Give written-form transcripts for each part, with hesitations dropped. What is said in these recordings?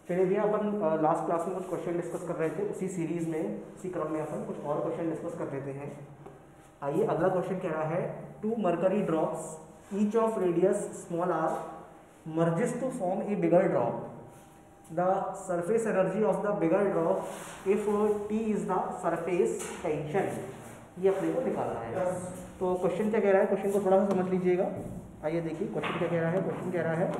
चलिए भैया अपन last class में कुछ क्वेश्चन डिस्कस कर रहे थे, उसी सीरीज में उसी क्रम में अपन कुछ और क्वेश्चन डिस्कस कर लेते हैं। आइए अगला क्वेश्चन कह रहा है, 2 mercury drops each of radius small r merges to form a bigger drop. The surface energy of the bigger drop if T is the surface tension, ये अपने को निकालना है। तो क्वेश्चन क्या कह रहा है, क्वेश्चन को थोड़ा सा समझ लीजिएगा। आइए देखिए क्वेश्चन क्या कह रहा है। क्वेश्चन कह रहा है,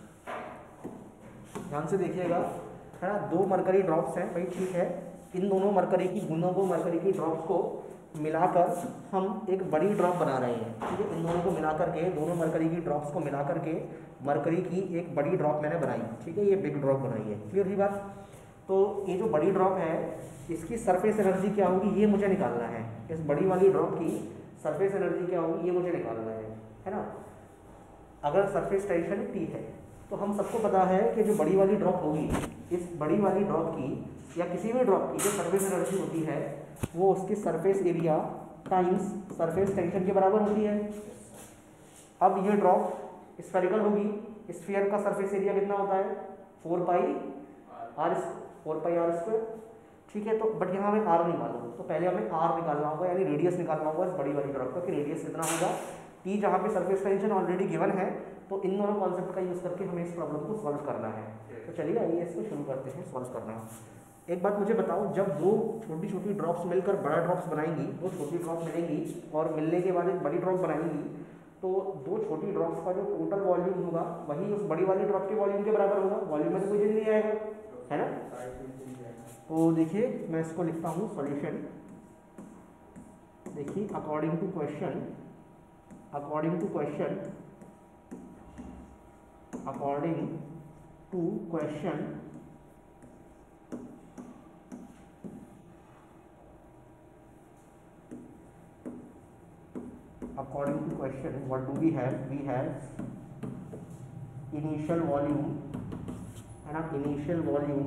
ध्यान से देखिएगा, है ना। 2 मरकरी ड्रॉप्स हैं भाई, ठीक है। इन दोनों मरकरी की बूंदों को, मरकरी की ड्रॉप्स को मिलाकर हम एक बड़ी ड्रॉप बना रहे हैं, ठीक है। इन दोनों को मिलाकर के, दोनों मरकरी की ड्रॉप्स को मिलाकर के मरकरी की एक बड़ी ड्रॉप मैंने बनाई, ठीक है। ये बिग ड्रॉप बनाई है, क्लियर ही बात। तो ये जो बड़ी ड्रॉप है इसकी सरफेस एनर्जी क्या होगी ये मुझे निकालना है। इस बड़ी वाली ड्रॉप की सरफेस एनर्जी क्या होगी ये मुझे निकालना है ना। अगर सरफेस टेंशन T है तो हम सबको पता है कि जो बड़ी वाली ड्रॉप होगी, इस बड़ी वाली ड्रॉप की या किसी भी ड्रॉप की जो सरफेस एनर्जी होती है वो उसकी surface area times surface tension के बराबर होती है। अब ये ड्रॉप स्फेरिकल होगी, स्फीयर का सरफेस एरिया कितना होता है 4 पाई आर स्क्वायर, ठीक है। तो बट यहाँ हमें आर नहीं मालूम, तो पहले हमें आर निकालना होगा, यानी रेडियस निकालना होगा इस बड़ी वाली ड्रॉप का कि रेडियस कितना होगा। टी जहाँ पे सरफेस टेंशन ऑलरेडी गिवन है, तो इन दोनों कॉन्सेप्ट का यूज़ करके हमें इस प्रॉब्लम को सॉल्व करना है। तो चलिए आइए इसको शुरू करते हैं सॉल्व करना। एक बात मुझे बताओ, जब दो छोटी छोटी ड्रॉप्स मिलकर बड़ा ड्रॉप्स बनाएंगी, दो छोटी ड्रॉप मिलेंगी और मिलने के बाद एक बड़ी ड्रॉप बनाएंगी, तो दो छोटी ड्रॉप्स का जो टोटल वॉल्यूम होगा वही उस बड़ी वाली ड्रॉप के वॉल्यूम के बराबर होगा। वॉल्यूम में तो कोई चेंज नहीं आएगा, है ना। तो देखिए मैं इसको लिखता हूँ सॉल्यूशन। देखिए according to question according to question according to question what do we have initial volume and initial volume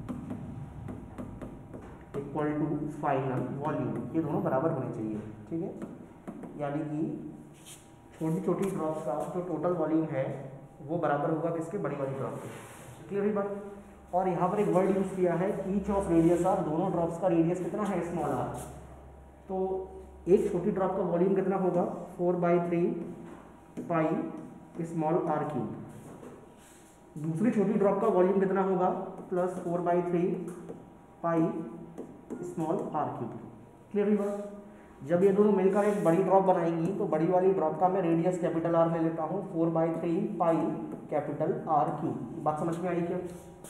equal to final volume, ये दोनों बराबर होने चाहिए, ठीक है। यानी कि छोटी छोटी ड्रॉप्स का जो टोटल वॉल्यूम है वो बराबर होगा किसके, बड़ी वाली ड्रॉप के, क्लियर है बात। और यहाँ पर एक वर्ड यूज़ किया है ईच ऑफ रेडियस आर, दोनों ड्रॉप्स का रेडियस कितना है स्मॉल आर। तो एक छोटी ड्रॉप का वॉल्यूम कितना होगा 4/3 पाई स्मॉल आर क्यूब। दूसरी छोटी ड्रॉप का वॉल्यूम कितना होगा plus 4/3 pi small R cube, clear है बात। जब ये दोनों मिलकर एक बड़ी ड्रॉप बनाएंगी तो बड़ी वाली ड्रॉप का मैं रेडियस कैपिटल आर ले लेता हूँ 4/3 पाई कैपिटल आर क्यूब। बात समझ में आई क्या।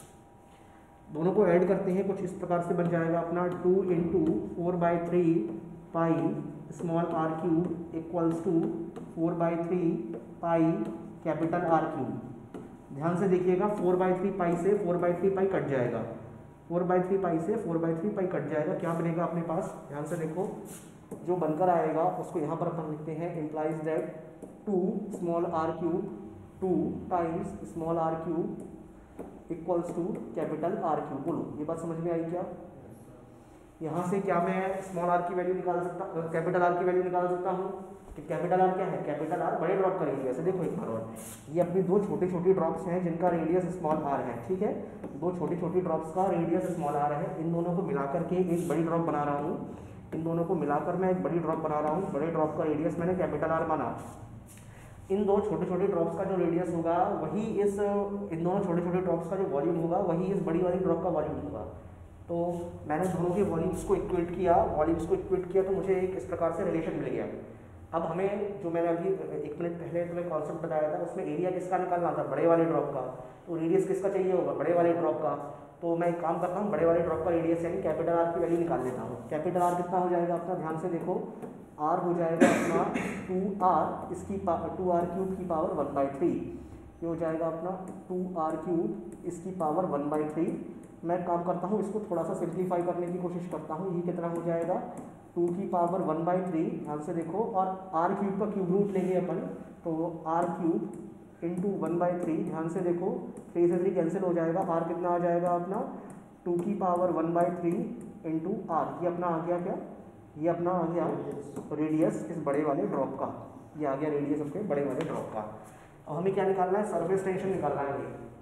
दोनों को ऐड करते हैं, कुछ इस प्रकार से बन जाएगा अपना 2 × 4/3 pi small R cube equals to 4/3 pi capital R cube. ध्यान से देखिएगा 4/3 पाई से 4/3 पाई कट जाएगा, 4/3 पाई से 4/3 पाई कट जाएगा। क्या बनेगा अपने पास, ध्यान से देखो, जो बनकर आएगा उसको यहाँ पर अपन लिखते हैं implies that 2 small R cube 2 times small R cube equals to capital R cube. बोलो ये बात समझ में आई क्या। यहाँ से क्या मैं स्मॉल आर की वैल्यू निकाल सकता, कैपिटल आर की वैल्यू निकाल सकता हूँ कि कैपिटल आर क्या है, कैपिटल आर बड़े ड्रॉप का रेडियस है। देखो एक बार और, ये अपनी दो छोटी छोटी ड्रॉप्स हैं जिनका रेडियस स्मॉल आर है, ठीक है। दो छोटी छोटी ड्रॉप्स का रेडियस स्मॉल आर है, इन दोनों को मिलाकर के एक बड़ी ड्रॉप बना रहा हूँ। इन दोनों को मिलाकर मैं एक बड़ी ड्रॉप बना रहा हूँ, बड़े ड्रॉप का रेडियस मैंने कैपिटल आर माना। इन दो छोटे छोटे ड्रॉप्स का जो रेडियस होगा वही इन दोनों छोटे छोटे ड्रॉप्स का जो वॉल्यूम होगा वही इस बड़ी वाली ड्रॉप का वॉल्यूम होगा। तो मैंने दोनों के वॉल्यूम्स को इक्वेट किया तो मुझे एक इस प्रकार से रिलेशन मिल गया। अब हमें जो मैंने अभी 1 मिनट पहले तुम्हें कॉन्सेप्ट बताया था उसमें एरिया किसका निकालना था, बड़े वाले ड्रॉप का। तो रेडियस किसका चाहिए होगा, बड़े वाले ड्रॉप का। तो मैं एक काम करता हूँ, बड़े वाले ड्रॉप का रेडियस यानी कैपिटल आर की वैल्यू निकाल लेता हूँ। कैपिटल आर कितना हो जाएगा अपना, ध्यान से देखो, आर हो जाएगा अपना 2r इसकी 2r क्यूब की पावर 1/3। ये हो जाएगा अपना 2r क्यूब इसकी पावर 1/3। मैं काम करता हूँ, इसको थोड़ा सा सिंप्लीफाई करने की कोशिश करता हूँ। ये कितना हो जाएगा 2 की पावर 1/3, ध्यान से देखो, और r क्यूब का क्यूब रूट लेंगे अपन, तो r क्यूब इंटू 1/3, ध्यान से देखो, 3 से 3 कैंसिल हो जाएगा। r कितना आ जाएगा अपना 2 की पावर 1/3 इंटू r। ये अपना आ गया क्या, ये अपना आ गया रेडियस इस बड़े वाले ड्रॉप का, ये आ गया रेडियस उसके बड़े वाले ड्रॉप का। अब हमें क्या निकालना है, सरफेस टेंशन निकालना है।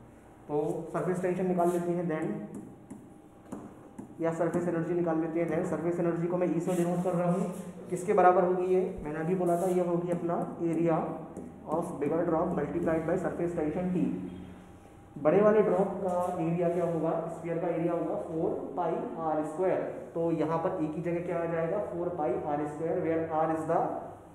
तो सरफेस टेंशन निकाल लेते हैं देन, या सरफेस एनर्जी निकाल लेते हैं देन। सरफेस एनर्जी को मैं ई से डिनोट कर रहा हूँ, किसके बराबर होगी ये, मैंने अभी बोला था ये होगी अपना area of bigger drop multiplied by surface tension T. बड़े वाले ड्रॉप का एरिया क्या होगा, स्फीयर का एरिया होगा 4 पाई आर स्क्वायर। तो यहाँ पर ए की जगह क्या आ जाएगा 4 pi R square, where R is the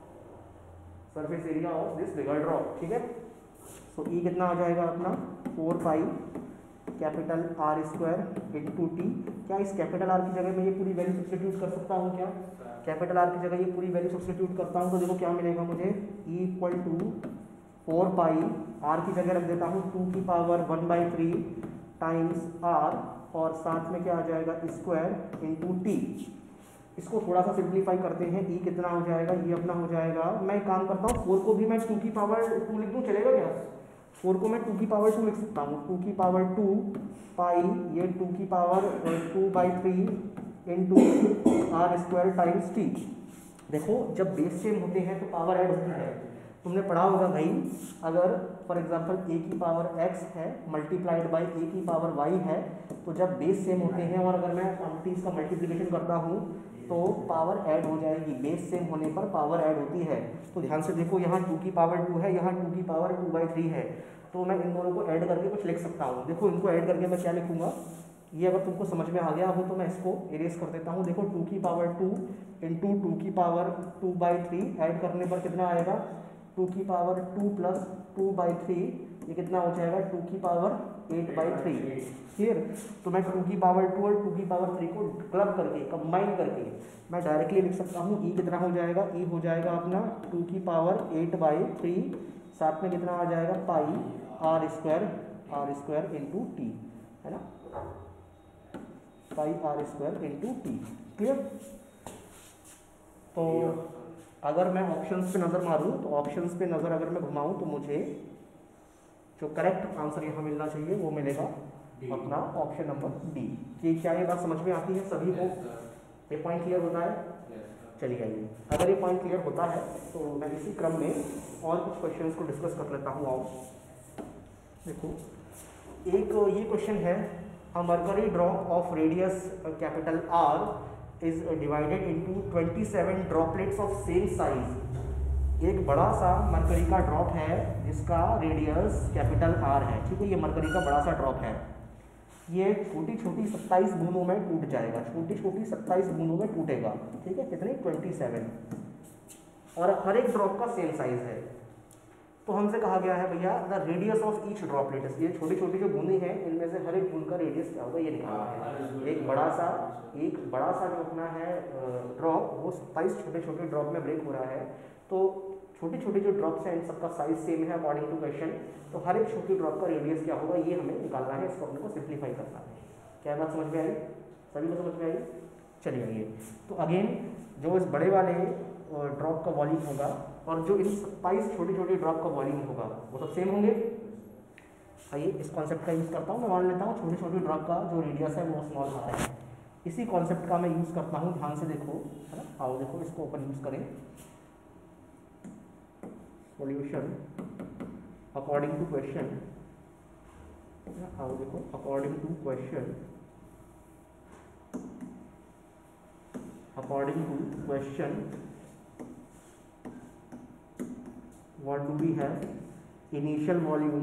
surface area of this bigger drop. ठीक है, सो ई कितना आ जाएगा अपना 4 pi capital R square into T. क्या इस कैपिटल आर की जगह मैं ये पूरी वैल्यू सब्स्टिट्यूट कर सकता हूँ क्या, कैपिटल आर की जगह ये पूरी वैल्यू सब्स्टिट्यूट करता हूँ तो देखो क्या मिलेगा मुझे, E equal to 4 pi R की जगह रख देता हूँ 2 की पावर 1/3 टाइम्स आर, और साथ में क्या आ जाएगा स्क्वायर इंटू टी। इसको थोड़ा सा सिंप्लीफाई करते हैं, ई कितना हो जाएगा, ये अपना हो जाएगा, मैं एक काम करता हूँ 4 को भी मैं 2 की पावर 2 लिख दूँ, चलेगा क्या, 4 को मैं 2 की पावर 2 लिख सकता हूँ, 2 की पावर 2 पाई ये 2 की power 2/3 into R square times T. देखो जब बेस सेम होते हैं तो पावर ऐड होती है, तुमने पढ़ा होगा भाई, अगर फॉर एग्जांपल ए की पावर x है मल्टीप्लाइड बाय ए की पावर y है, तो जब बेस सेम होते हैं और अगर मैं क्वांटिटीज का मल्टीप्लिकेशन करता हूँ तो पावर ऐड हो जाएगी, बेस सेम होने पर पावर ऐड होती है। तो ध्यान से देखो यहाँ 2 की पावर 2 है, यहाँ 2 की पावर 2/3 है, तो मैं इन दोनों को ऐड करके कुछ लिख सकता हूँ। देखो इनको ऐड करके मैं क्या लिखूंगा, ये अगर तुमको समझ में आ गया हो तो मैं इसको इरेज कर देता हूँ। देखो 2 की पावर 2 इंटू 2 की पावर 2/3 ऐड करने पर कितना आएगा, 2 की पावर 2 प्लस 2/3 ये कितना हो जाएगा 2 की पावर 8/3। क्लियर, तो मैं 2 की पावर 2 और 2 की पावर 3 को क्लब करके कंबाइन करके मैं डायरेक्टली लिख सकता हूँ, ई कितना हो जाएगा, ई हो जाएगा अपना 2 की पावर 8/3, साथ में कितना आ जाएगा pi R square into T, है ना, pi R square into T. Clear, तो अगर मैं ऑप्शंस पे नज़र मारूं तो ऑप्शंस पे नज़र अगर मैं घुमाऊं तो मुझे जो करेक्ट आंसर यहाँ मिलना चाहिए वो मिलेगा अपना ऑप्शन नंबर डी। कि क्या ये बात समझ में आती है सभी को, ये पॉइंट क्लियर होता है, चलिए आइए, अगर ये पॉइंट क्लियर होता है तो मैं इसी क्रम में और कुछ क्वेश्चंस को डिस्कस कर लेता हूँ। आओ देखो, एक ये क्वेश्चन है, a mercury drop of radius capital R is divided into 27 droplets of same size। एक बड़ा सा मरकरी का ड्रॉप है जिसका रेडियस कैपिटल आर है, ठीक है, ये मरकरी का बड़ा सा ड्रॉप है, ये छोटी छोटी 27 बूंदों में टूट जाएगा, छोटी छोटी 27 बूंदों में टूटेगा, ठीक है, कितने 27, और हर एक ड्रॉप का सेम साइज है। तो हमसे कहा गया है भैया the radius of each droplet, ये छोटी छोटी जो बूंदें हैं इनमें से हर एक बूंद का रेडियस क्या होगा ये निकालना है। एक बड़ा सा जो अपना है ड्रॉप, वो 27 छोटे छोटे ड्रॉप में ब्रेक हो रहा है, तो छोटी छोटी जो ड्रॉप्स हैं इन सबका साइज सेम है अकॉर्डिंग टू क्वेश्चन, तो हर एक छोटी ड्रॉप का रेडियस क्या होगा ये हमें निकालना है, इसको अपने को सिंप्लीफाई करना है। क्या बात समझ में आई, सभी को समझ में आई, चलिए आइए। तो अगेन जो इस बड़े वाले ड्रॉप का वॉल्यूम होगा और जो इन 27 छोटी छोटी ड्रॉप का वॉल्यूम होगा वो सब सेम होंगे। आइए इस कॉन्सेप्ट का यूज़ करता हूँ, मैं मान लेता हूँ छोटी छोटी ड्रॉप का जो रेडियस है वो स्मॉल आता है, इसी कॉन्सेप्ट का मैं यूज़ करता हूँ, ध्यान से देखो, है ना, आओ देखो इसको ओपन यूज़ करें। सॉल्यूशन अकॉर्डिंग टू क्वेश्चन, आओ देखो according to question, what do we have, initial volume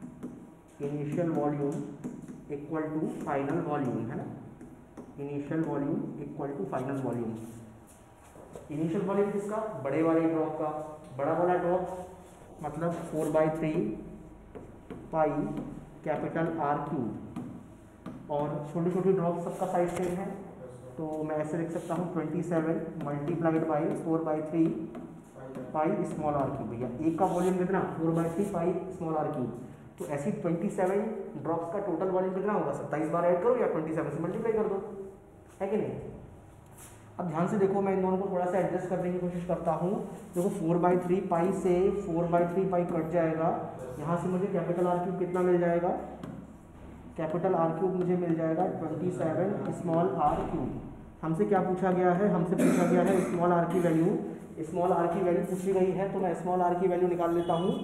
equal to final volume, है ना, initial volume equal to final volume। Initial volume किसका, बड़े वाले ड्रॉप का, बड़ा वाला ड्रॉप मतलब 4/3 पाई कैपिटल आर क्यूब, और छोटी छोटी ड्रॉप सबका साइज सेम है, तो मैं ऐसे लिख सकता हूँ 27 multiplied by 4/3 pi small R cube. भैया एक का वॉल्यूम कितना 4/3 पाई स्मॉल आर क्यूब, तो ऐसी 27 ड्रॉप्स का टोटल वॉल्यूम कितना होगा, 27 बार ऐड करो या 27 से मल्टीप्लाई कर दो, है कि नहीं। अब ध्यान से देखो, मैं इन दोनों को थोड़ा सा एडजस्ट करने की कोशिश करता हूँ। देखो 4/3 पाई से 4/3 पाई कट जाएगा, यहाँ से मुझे कैपिटल आर क्यूब कितना मिल जाएगा, कैपिटल आर क्यूब मुझे मिल जाएगा 27 स्मॉल आर क्यूब। हमसे क्या पूछा गया है, हमसे पूछा गया है स्मॉल आर की वैल्यू, स्मॉल आर की वैल्यू पूछी गई है, तो मैं स्मॉल आर की वैल्यू निकाल लेता हूँ।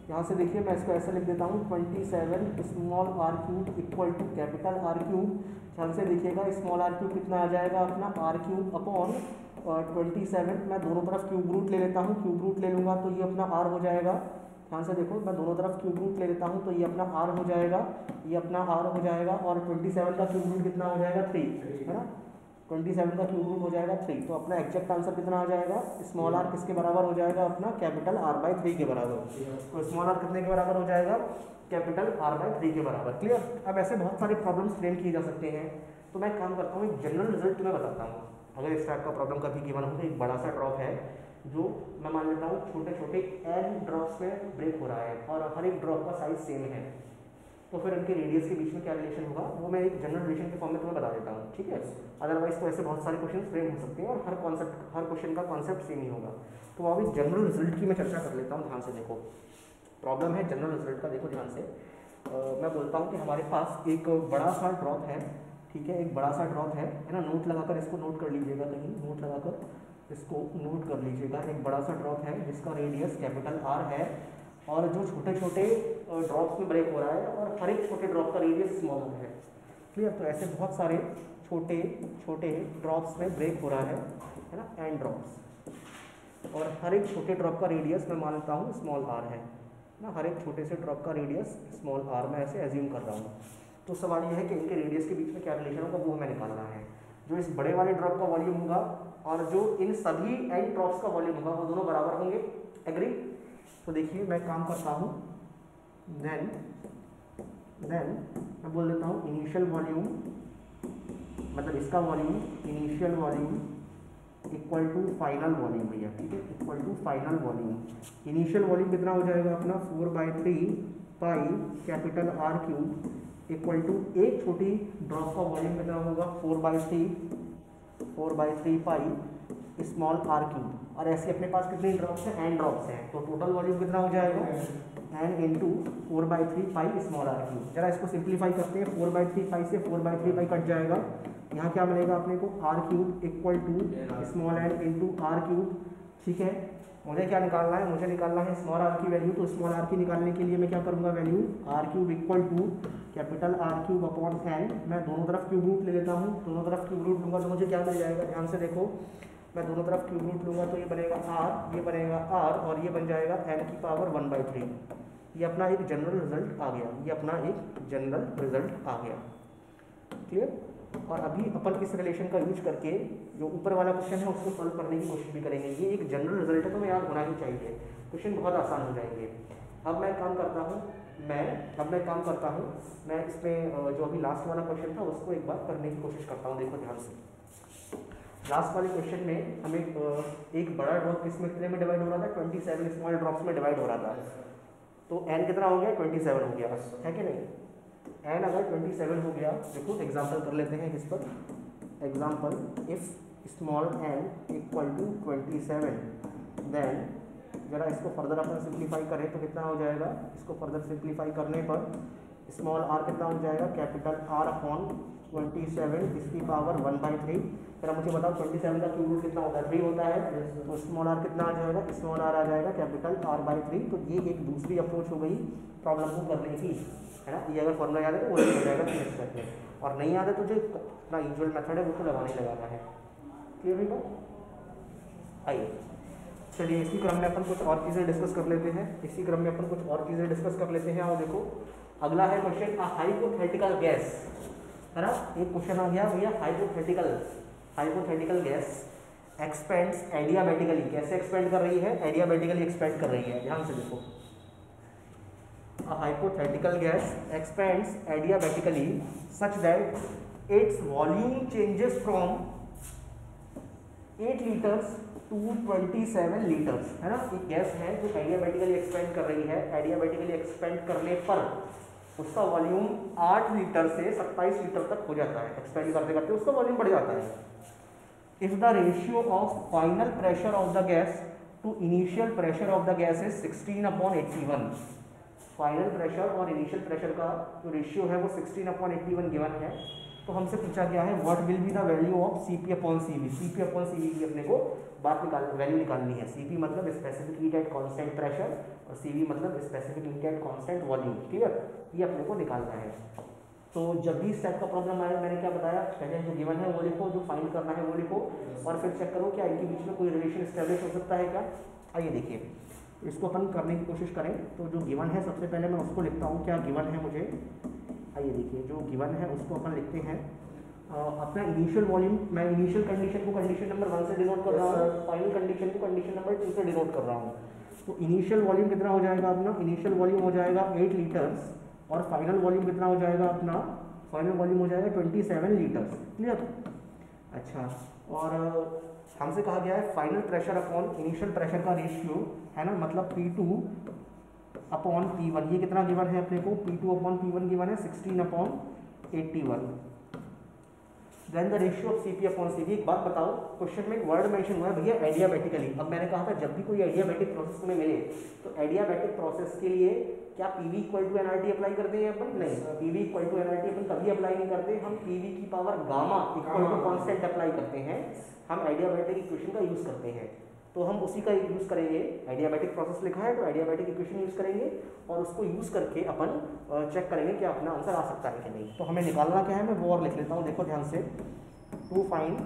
यहाँ से देखिए मैं इसको ऐसे लिख देता हूँ 27 small R cube equal to capital R cube. ध्यान से देखिएगा स्मॉल आर क्यूब कितना आ जाएगा अपना आर क्यूब अपॉन 27। मैं दोनों तरफ क्यूब रूट ले लेता हूँ, क्यूब रूट ले लूँगा तो ये अपना आर हो जाएगा। ध्यान से देखो मैं दोनों तरफ क्यूब रूट ले लेता हूँ तो ये अपना आर हो जाएगा, ये अपना आर हो जाएगा। और 27 का क्यूब रूट कितना हो जाएगा 3, है ना। 27 का क्यूब रूट हो जाएगा 3। तो अपना एग्जैक्ट आंसर कितना आ जाएगा, स्मॉल आर किसके बराबर हो जाएगा अपना कैपिटल आर बाई 3 के बराबर। तो स्मॉल आर कितने के बराबर हो जाएगा, कैपिटल आर बाई 3 के बराबर। क्लियर। अब ऐसे बहुत सारे प्रॉब्लम्स फ्रेम किए जा सकते हैं। तो मैं काम करता हूँ एक जनरल रिजल्ट मैं बताता हूँ। अगर इस टाइप का प्रॉब्लम कभी गिवन हो तो एक बड़ा सा ड्रॉप है जो मैं मान लेता हूँ छोटे छोटे n ड्रॉप्स में ब्रेक हो रहा है और हर एक ड्रॉप का साइज सेम है, तो फिर इनके रेडियस के बीच में क्या रिलेशन होगा वो मैं एक जनरल रिलेशन के फॉर्म में तुम्हें बता देता हूँ, ठीक है। अदरवाइज तो ऐसे बहुत सारे क्वेश्चन फ्रेम हो सकते हैं और हर क्वेश्चन का कॉन्सेप्ट सेम ही होगा। तो अभी जनरल रिजल्ट की मैं चर्चा कर लेता हूँ। ध्यान से देखो प्रॉब्लम है जनरल रिजल्ट का, देखो ध्यान से। मैं बोलता हूँ कि हमारे पास एक बड़ा सा ड्रॉप है, ठीक है, एक बड़ा सा ड्रॉप है ना। नोट लगाकर इसको नोट कर लीजिएगा, कहीं नोट लगाकर इसको नोट कर लीजिएगा। एक बड़ा सा ड्रॉप है जिसका रेडियस कैपिटल आर है और जो छोटे छोटे ड्रॉप्स में ब्रेक हो रहा है और हर एक छोटे ड्रॉप का रेडियस स्मॉल है। क्लियर। तो ऐसे बहुत सारे छोटे छोटे ड्रॉप्स में ब्रेक हो रहा है ना, एन ड्रॉप्स, और हर एक छोटे ड्रॉप का रेडियस मैं मानता हूँ स्मॉल आर है ना। हर एक छोटे से ड्रॉप का रेडियस स्मॉल आर मैं ऐसे एज्यूम कर रहा हूँ। तो सवाल यह है कि इनके रेडियस के बीच में क्या रिलेशन होगा वो हमें निकालना है। जो इस बड़े वाले ड्रॉप का वॉल्यूम होगा और जो इन सभी एन ड्रॉप्स का वॉल्यूम होगा वो दोनों बराबर होंगे। एग्री। तो देखिए मैं काम करता हूँ, देन मैं बोल देता हूँ इनिशियल वॉल्यूम, मतलब इसका volume initial volume equal to final volume भैया, ठीक है, equal to final volume. Initial volume कितना हो जाएगा अपना 4/3 pi capital R cube equal to एक छोटी ड्रॉप का वॉल्यूम कितना होगा 4/3 पाई स्मॉल आर क्यूब। और ऐसे अपने पास कितने ड्रॉप्स हैं, एन ड्रॉप्स हैं, तो टोटल वॉल्यूम कितना हो जाएगा n into 4/3 pi small R cube. जरा इसको सिंप्लीफाई करते हैं, 4/3 पाई से 4/3 पाई कट जाएगा, यहाँ क्या मिलेगा अपने को R cube equal to small n into R cube, ठीक है। मुझे क्या निकालना है, मुझे निकालना है स्मॉल आर की वैल्यू। तो स्मॉल आर की निकालने के लिए मैं क्या करूँगा, value R cube equal to capital R cube upon n. मैं दोनों तरफ क्यूब रूट ले लेता हूँ, दोनों तरफ क्यूब रूट लूँगा तो मुझे क्या मिल जाएगा, ध्यान से देखो मैं दोनों तरफ क्यूब रूट लूँगा तो ये बनेगा आर, ये बनेगा आर और ये बन जाएगा एन की पावर 1/3। ये अपना एक जनरल रिजल्ट आ गया, ये अपना एक जनरल रिजल्ट आ गया। क्लियर। और अभी अपन इस रिलेशन का यूज करके जो ऊपर वाला क्वेश्चन है उसको सॉल्व करने की कोशिश भी करेंगे। ये एक जनरल रिजल्ट है तो मैं याद होना ही चाहिए, क्वेश्चन बहुत आसान हो जाएंगे। अब मैं काम करता हूँ मैं इसमें जो अभी लास्ट वाला क्वेश्चन था उसको एक बार करने की कोशिश करता हूँ। देखो ध्यान से, लास्ट वाले क्वेश्चन में हमें एक बड़ा ड्रॉप किसमें कितने में डिवाइड हो रहा था, 27 स्मॉल ड्रॉप्स में डिवाइड हो रहा था। तो एन कितना हो गया, 27 हो गया, है कि नहीं। एन अगर 27 हो गया, देखो एग्जाम्पल कर लेते हैं इस पर। Example, if small n equal to 27, then जरा इसको फर्दर अपन सिंप्लीफाई करें तो कितना हो जाएगा, इसको फर्दर सिंप्लीफाई करने पर स्मॉल आर कितना हो जाएगा, कैपिटल आर अपॉन 27 इसकी पावर 1/3। जरा मुझे बताओ 27 का क्यूब रूट कितना होता है, 3 होता है। तो स्मॉल आर कितना आ जाएगा, स्मॉल आर आ जाएगा कैपिटल r/3। तो ये एक दूसरी अप्रोच हो गई प्रॉब्लम को करने की, है ना। ये अगर फॉर्मूला याद है तो वही हो जाएगा 3 स्टेप में, और नहीं याद है तो जो अपना यूजुअल मेथड है वो तो लगाने लगाना है। क्लियर है बात। आइए चलिए इसी क्रम में अपन कुछ और चीज़ें डिस्कस कर लेते हैं, आओ देखो अगला है क्वेश्चन, हाइपोथेटिकल गैस, है ना। एक क्वेश्चन आ गया भैया, हाइपोथेटिकल गैस एक्सपेंड्स एडियाबैटिकली। कैसे एक्सपेंड कर रही है, एडियाबैटिकली एक्सपेंड कर रही है। ध्यान से देखो, a hypothetical gas expands adiabatically such that its volume changes from 8 liters to 27 liters, है ना। एक गैस है जो एडियाबैटिकली एक्सपेंड कर रही है, एडियाबैटिकली एक्सपेंड करने पर उसका वॉल्यूम 8 लीटर से 27 लीटर तक हो जाता है। एक्सपेंड करते करते उसका वॉल्यूम बढ़ जाता है। If the ratio of final pressure of the gas to initial pressure of the gas is 16/81। Final pressure और इनिशियल प्रेशर का जो रेशियो है वो 16/81 गिवन है। तो हमसे पूछा गया है what will be the value of Cp upon Cv। Cp upon Cv की अपने को वैल्यू निकालनी है। Cp मतलब specific heat at constant pressure और Cv मतलब specific heat at constant volume. Clear, ये अपने को निकालना है। तो जब भी इस टाइप का प्रॉब्लम आए, मैंने क्या बताया, पहले जो गिवन है वो लिखो, जो फाइंड करना है वो लिखो, और फिर चेक करो क्या इनके बीच में कोई रिलेशन एस्टेब्लिश हो सकता है क्या। आइए देखिए, इसको अपन करने की कोशिश करें। तो जो गिवन है सबसे पहले मैं उसको लिखता हूँ, क्या गिवन है मुझे। आइए देखिए, जो गिवन है उसको अपन लिखते हैं अपना इनिशियल वॉल्यूम। मैं इनिशियल कंडीशन को कंडीशन नंबर 1 से डिनोट कर रहा हूँ, फाइनल कंडीशन को कंडीशन नंबर 2 से डिनोट कर रहा हूँ। तो इनिशियल वॉल्यूम कितना हो जाएगा अपना, इनिशियल वॉल्यूम हो जाएगा 8 लीटर्स, और फाइनल वॉल्यूम कितना हो जाएगा अपना, फाइनल वॉल्यूम हो जाएगा 27 लीटर्स। क्लियर। अच्छा, और हमसे कहा गया है final pressure upon initial pressure का रेशियो है ना, मतलब P2 अपॉन P1। ये कितना गिवन है अपने को, P2 अपॉन P1 गिवन है 16 upon 81। Then the ratio of Cp upon Cv। एक बात बताओ, क्वेश्चन में एक वर्ड मेंशन हुआ है भैया एडियाबैटिकली। अब मैंने कहा था जब भी कोई एडियाबैटिक प्रोसेस में मिले तो एडियाबैटिक प्रोसेस के लिए क्या PV equal to nRT apply करते हैं अपन? नहीं, PV इक्वल टू nRT अपन कभी अप्लाई नहीं करते, हम PV की power gamma equal to constant apply करते हैं। हम एडियाबैटिक इक्वेशन का यूज़ करते हैं, तो हम उसी का यूज़ करेंगे। एडियाबैटिक प्रोसेस लिखा है तो एडियाबैटिक इक्वेशन यूज़ करेंगे, और उसको यूज़ करके अपन चेक करेंगे क्या अपना आंसर आ सकता है कि नहीं। तो हमें निकालना क्या है, मैं वो और लिख लेता हूँ, देखो ध्यान से। To find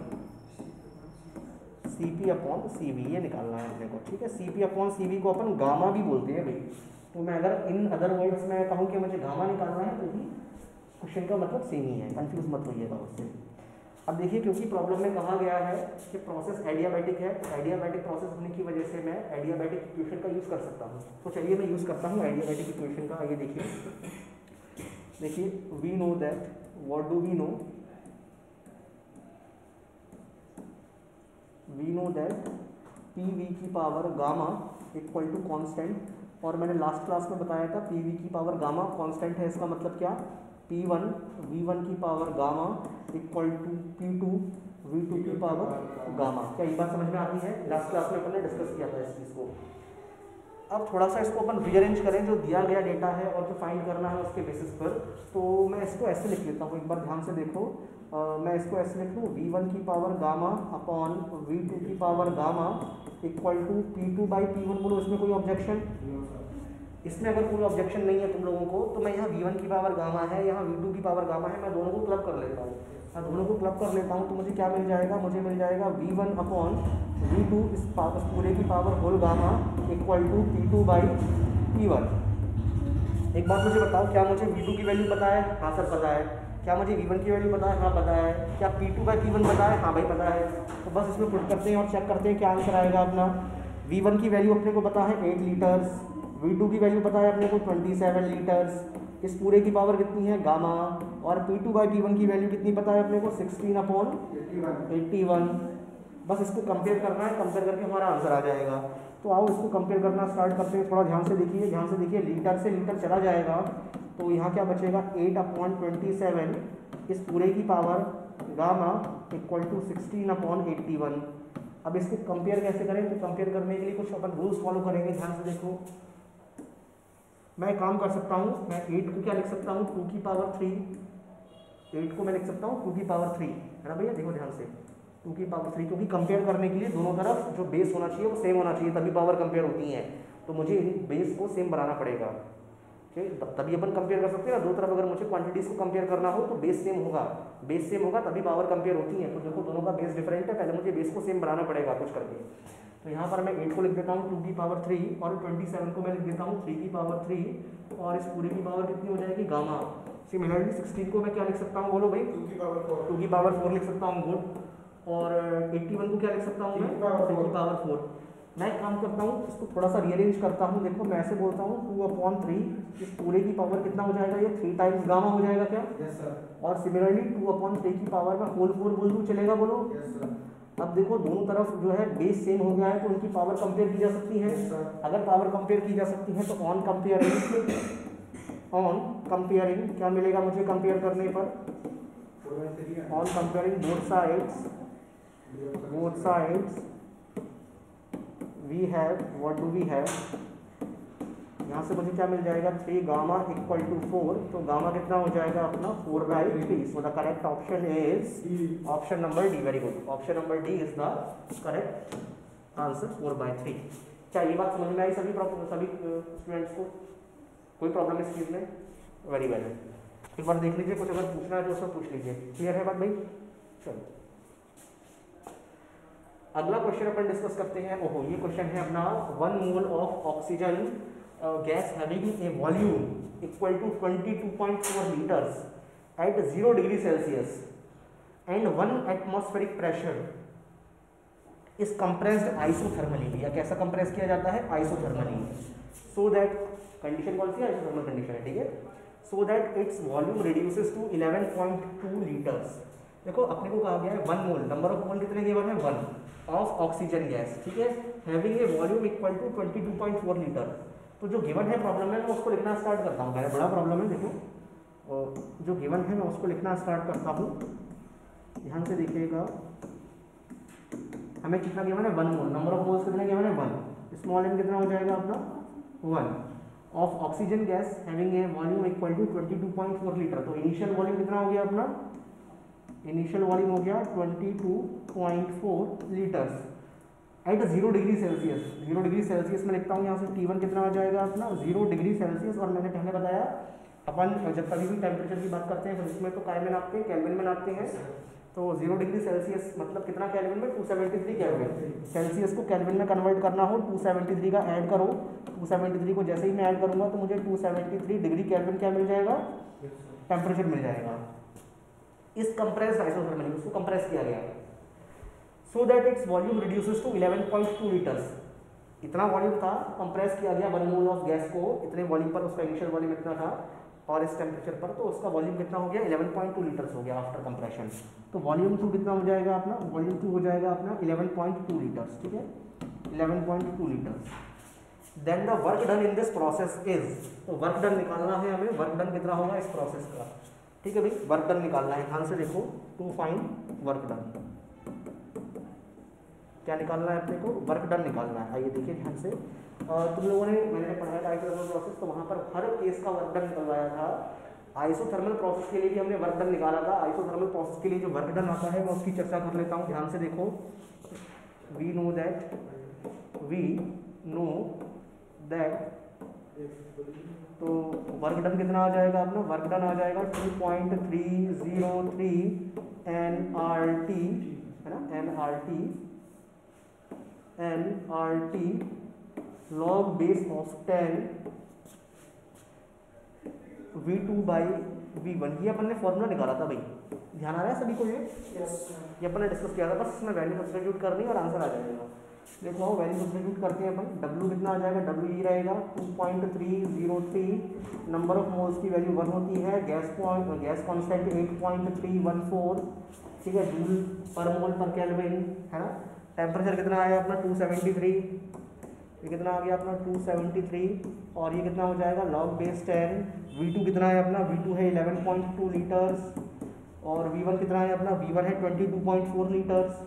Cp upon Cv, ये निकालना है अपने को। ठीक है, Cp अपॉन Cv को अपन गामा भी बोलते हैं भाई। तो मैं अगर इन अदर वर्ड्स में कहूँ कि मुझे गामा निकालना है तो भी क्वेश्चन का मतलब सेम ही है, कंफ्यूज मत होइएगा उससे। अब देखिए, क्योंकि प्रॉब्लम में कहा गया है कि प्रोसेस एडियाबैटिक है, तो एडियाबैटिक प्रोसेस होने की वजह से मैं एडियाबैटिक इक्वेशन का यूज़ कर सकता हूँ। तो चलिए मैं यूज़ करता हूँ एडियाबैटिक इक्वेशन का। आइए देखिए, we know that, what do we know, we know that PV की power gamma equal to constant, और मैंने लास्ट क्लास में बताया था PV की पावर गामा कांस्टेंट है, इसका मतलब क्या, P1 V1 की power gamma equal to P2 V2 की पावर गामा। क्या ये बात समझ में आती है? लास्ट क्लास में अपन ने डिस्कस किया था इस चीज़ को। अब थोड़ा सा इसको अपन रीअरेंज करें, जो दिया गया डेटा है और जो फाइंड करना है उसके बेसिस पर। तो मैं इसको ऐसे लिख लेता हूँ, एक बार ध्यान से देखो। मैं इसको ऐसे लिख लूँ, V1 की पावर गामा अपॉन V2 की power gamma equal to P2 by P1। बोलो इसमें कोई ऑब्जेक्शन? इसमें अगर कोई ऑब्जेक्शन नहीं है तुम लोगों को, तो मैं यहाँ V1 की पावर गामा है, यहाँ V2 की पावर गामा है, मैं दोनों को क्लब कर लेता हूँ। मैं दोनों को क्लब कर लेता हूँ तो मुझे क्या मिल जाएगा, मुझे मिल जाएगा V1 अपॉन V2 इस पूरे की power whole gamma equal to P2 by P1। एक बात मुझे बताओ, क्या मुझे V2 की वैल्यू पता है? हाँ सर पता है। क्या मुझे V1 की वैल्यू पता है? हाँ पता है। क्या P2 बाई P1 पता है? हाँ भाई पता है। तो बस इसमें पुट करते हैं और चेक करते हैं क्या आंसर आएगा अपना। V1 की वैल्यू अपने को पता है 8 लीटर्स, V2 की वैल्यू पता है अपने को 27 लीटर्स, इस पूरे की पावर कितनी है गामा, और P2 बाई P1 की वैल्यू कितनी पता है अपने को 16 अपॉन 81। बस इसको कंपेयर करना है, कंपेयर करके हमारा आंसर आ जाएगा। तो आओ इसको कंपेयर करना स्टार्ट करते हैं। थोड़ा ध्यान से देखिए, लीटर से लीटर चला जाएगा तो यहाँ क्या बचेगा, 8 अपॉन 27 इस पूरे की power gamma equal to 16 upon 81। अब इसको कंपेयर कैसे करें, तो कंपेयर करने के लिए कुछ अपन रूल्स फॉलो करेंगे। ध्यान से देखो, मैं काम कर सकता हूँ, मैं 8 को क्या लिख सकता हूँ, 2 की पावर 3। 8 को मैं लिख सकता हूँ 2 की पावर 3, है ना भैया। देखो ध्यान से, 2 की पावर 3, क्योंकि कंपेयर करने के लिए दोनों तरफ जो बेस होना चाहिए वो सेम होना चाहिए, तभी पावर कंपेयर होती है। तो मुझे इन बेस को सेम बनाना पड़ेगा, ठीक, तभी अपन कंपेयर कर सकते हैं ना। दो तरफ अगर मुझे क्वांटिटीज़ को कंपेयर करना हो तो बेस सेम होगा तभी पावर कंपेयर होती है। तो देखो दोनों का बेस डिफरेंट है, पहले मुझे बेस को सेम बनाना पड़ेगा कुछ करके। तो यहाँ पर मैं 8 को लिख देता हूँ 2 की पावर 3, और 27 को मैं लिख देता हूँ 3 की पावर 3, और इस पूरे की पावर कितनी हो जाएगी गामा। सिमिलरली 16 को मैं क्या लिख सकता हूँ, बोलो भाई, 2 की पावर 4 लिख सकता हूँ, गुड। और 81 को क्या लिख सकता हूँ मैं, 3 की पावर 4। मैं काम करता हूँ, इसको थोड़ा सा रीअरेंज करता हूँ। देखो मैं ऐसे बोलता हूँ 2 अपॉन 3 इस पूरे की पावर कितना हो जाएगा, ये 3 टाइम्स गामा हो जाएगा क्या? Yes sir. और सिमिलरली 2 अपॉन 3 की पावर में होल 4 बोल दूँ, चलेगा? बोलो। Yes sir. अब देखो दोनों तरफ जो है बेस सेम हो गया है, तो उनकी पावर कंपेयर की जा सकती है। अगर पावर कंपेयर की जा सकती है तो ऑन कंपेयरिंग क्या मिलेगा मुझे कंपेयर करने पर, on comparing both sides we have, what do we have, यहाँ से मुझे क्या मिल जाएगा 3 गामा इक्वल टू 4, तो गामा कितना हो जाएगा अपना 4/3। So the correct option is option number D. Very good, option number D is the correct answer 4/3। क्या ये बात समझ में आई सभी स्टूडेंट्स को? कोई प्रॉब्लम इस चीज़ में? Very well. एक बार देख लीजिए, कुछ अगर पूछना है तो उसमें पूछ लीजिए। क्लियर है बात भाई? चलो अगला क्वेश्चन अपन डिस्कस करते हैं। ओहो, ये क्वेश्चन है अपना 1 mole of oxygen gas having a volume equal to 22.4 litres at 0 degree Celsius and 1 atmospheric pressure is compressed isothermally. या कैसा कंप्रेस किया जाता है? आइसोथर्मली। सो दैट कंडीशन कौन सी है? आइसोथर्मल कंडीशन है, ठीक है। So that its volume reduces to 11.2 litres. देखो अपने को कहा गया है 1 मोल, नंबर ऑफ मोल कितने गिवन है? 1 ऑफ ऑक्सीजन गैस, ठीक है, having a volume equal to 22.4 litre. तो जो गिवन है प्रॉब्लम में, मैं उसको लिखना स्टार्ट करता हूँ। मेरा बड़ा प्रॉब्लम है, देखो और जो गिवन है मैं उसको लिखना स्टार्ट करता हूँ। ध्यान से देखिएगा, हमें कितना गिवन है? 1 मोल। नंबर ऑफ मोल्स कितने गिवन है? 1। स्मॉल एम कितना हो जाएगा अपना? 1 of oxygen gas having a volume equal to 22.4 litre. तो इनिशियल वॉल्यूम कितना हो गया अपना? इनिशियल वॉल्यूम हो गया 22.4 litres at 0 degree Celsius. 0 degree Celsius में लिखता हूँ यहाँ से T1 कितना आ जाएगा अपना? 0 डिग्री सेल्सियस। और मैंने पहले बताया अपन जब कभी भी टेम्परेचर की बात करते हैं तो इसमें तो काय में नापते हैं, केल्विन में नापते हैं। तो 0 डिग्री सेल्सियस मतलब कितना केल्विन में? 273 केल्विन। सेल्सियस को केल्विन में कन्वर्ट करना हो, 273 का ऐड करो। 273 को जैसे ही मैं ऐड करूँगा तो मुझे 273 डिग्री केल्विन क्या मिल जाएगा? टेम्परेचर मिल जाएगा। इस कंप्रेस्ड आइसोथर्मली उसको कंप्रेस किया गया so that its volume reduces to 11.2 litres. इतना वॉल्यूम था, कंप्रेस किया गया 1 मोल ऑफ गैस को इतने वॉल्यूम पर। उसका इनिशियल वॉल्यूम इतना था और इस टेम्परेचर पर तो उसका वॉल्यूम कितना हो गया? 11.2 लीटर्स हो गया आफ्टर कंप्रेशन। तो वॉल्यूम 2 कितना हो जाएगा अपना? वॉल्यूम 2 हो जाएगा अपना 11.2 लीटर्स, ठीक है, 11.2 litres. Then the work done in this process is, तो वर्क डन निकालना है हमें। वर्क डन कितना होगा इस प्रोसेस का? ठीक है भाई, वर्क डन निकालना है। ध्यान से देखो, टू फाइंड वर्क डन, क्या निकालना है अपने को? वर्क डन निकालना है। आइए देखिए ध्यान से, तुम लोगों ने, मैंने पढ़ाया था आइसोथर्मल प्रोसेस, तो वहाँ पर हर केस का वर्क डन निकलवाया था। आइसोथर्मल प्रोसेस के लिए भी हमने वर्क डन निकाला था। आइसोथर्मल प्रोसेस के लिए जो वर्क डन आता है मैं उसकी चर्चा कर लेता हूँ। ध्यान से देखो, वी नो दैट तो वर्क डन कितना आ जाएगा अपना? वर्क डन आ जाएगा 2.303 nRT, है ना, nRT log base of 10 V2/V1। ये अपन ने फॉर्मूला निकाला था भाई, ध्यान आ रहा है सभी को? ये अपन ने डिस्कस किया था। बस इसमें वैल्यू सब्स्टिट्यूट करनी और आंसर आ जाएगा। देखो वैल्यू सब्स्टिट्यूट करते हैं अपन। W कितना आ जाएगा? W ये रहेगा 2.303। नंबर ऑफ मोल्स की वैल्यू 1 होती है। गैस कांस्टेंट 8.314, ठीक है, जूल पर मोल पर केल्विन, है ना। टेम्परेचर कितना आया अपना? 273। ये कितना आ गया अपना? 273। और ये कितना हो जाएगा? log base 10। V2 कितना है अपना? V2 है 11.2 लीटर्स। और V1 कितना है अपना? V1 है 22.4 लीटर्स।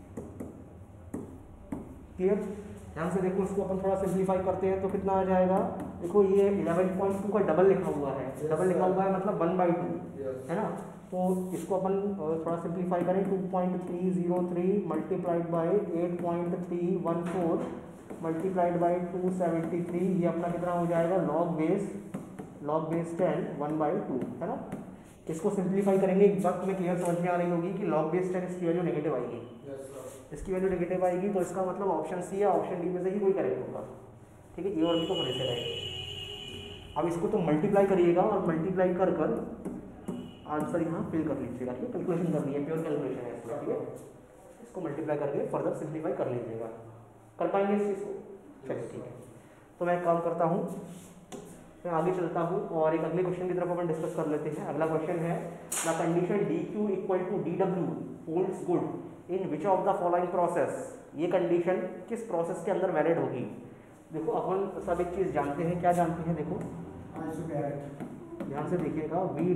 क्लियर? ध्यान से देखो, इसको अपन थोड़ा सिंप्लीफाई करते हैं तो कितना आ जाएगा? देखो ये 11.2 का डबल लिखा हुआ है। डबल लिखा हुआ है मतलब 1/2, है ना। तो इसको अपन थोड़ा सिंप्लीफाई करें। 2.303 मल्टीप्लाइड बाई 8.314 मल्टीप्लाइड बाई 273, ये अपना कितना हो जाएगा? log base 10 1/2, है ना। इसको सिंप्लीफाई करेंगे, एक बात तुम्हें क्लियर समझ में आ रही होगी कि log base 10 इसकी वैल्यू नेगेटिव आएगी। इसकी वैल्यू नेगेटिव आएगी तो इसका मतलब ऑप्शन सी या ऑप्शन डी में से ही कोई करेक्ट होगा, ठीक है। ए और बी तो होने से रहेगा। अब इसको तो मल्टीप्लाई करिएगा और मल्टीप्लाई कर आंसर यहाँ फिल कर लीजिएगा, ठीक है। कैलकुलेशन करनी है, प्योर कैलकुलेशन है इसमें, ठीक है। इसको मल्टीप्लाई करके फर्दर सिंप्लीफाई कर लीजिएगा। कर पाएंगे इस चीज़ को? चलिए ठीक है। तो मैं एक काम करता हूँ, मैं आगे चलता हूँ और एक अगले क्वेश्चन की तरफ अपन डिस्कस कर लेते हैं। अगला क्वेश्चन है the condition DQ equal to DW holds good in which of the following process. ये कंडीशन किस प्रोसेस के अंदर वैलिड होगी? देखो अपन सब एक चीज़ जानते हैं, क्या जानते हैं? देखो ध्यान से देखिएगा, वी